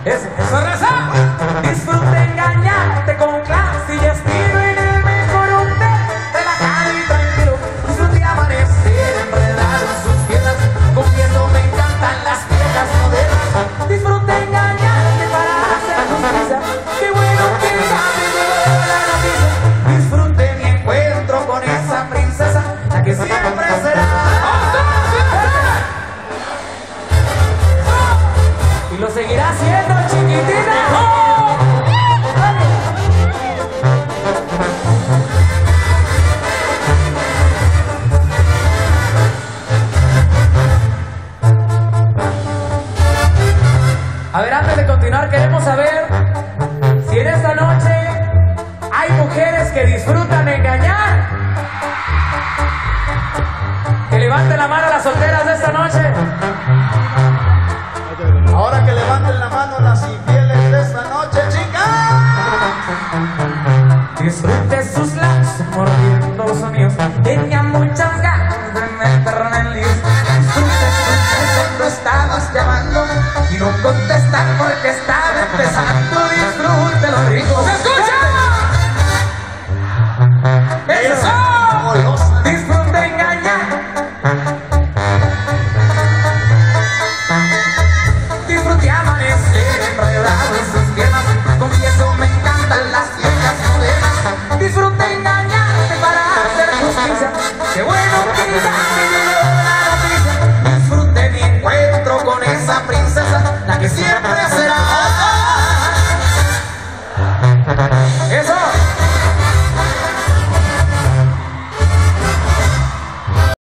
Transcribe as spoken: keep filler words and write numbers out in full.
Eso, eso, raza. Disfruta engañarte con clase y estilo en el mejor hotel, relajado y tranquilo. Disfruta y amanecer enredado en sus piernas, comiendo me encantan las viejas modernas. Disfruta engañarte para hacer justicia. Qué bueno que ya me llegó la noticia. Disfrute mi encuentro con esa princesa, la que siempre será. Y lo seguirá haciendo, chiquitina. ¡Oh! A ver, antes de continuar, queremos saber si en esta noche hay mujeres que disfrutan engañar. Que levanten la mano a las solteras de esta noche. Ahora que levanten la mano las infieles de esta noche, chicas. Disfrute sus labios mordiendo los míos. Tenía muchas ganas de meterme en líos. Disfrute, escuché cuando estabas llamando y no contestar porque estaba empezando.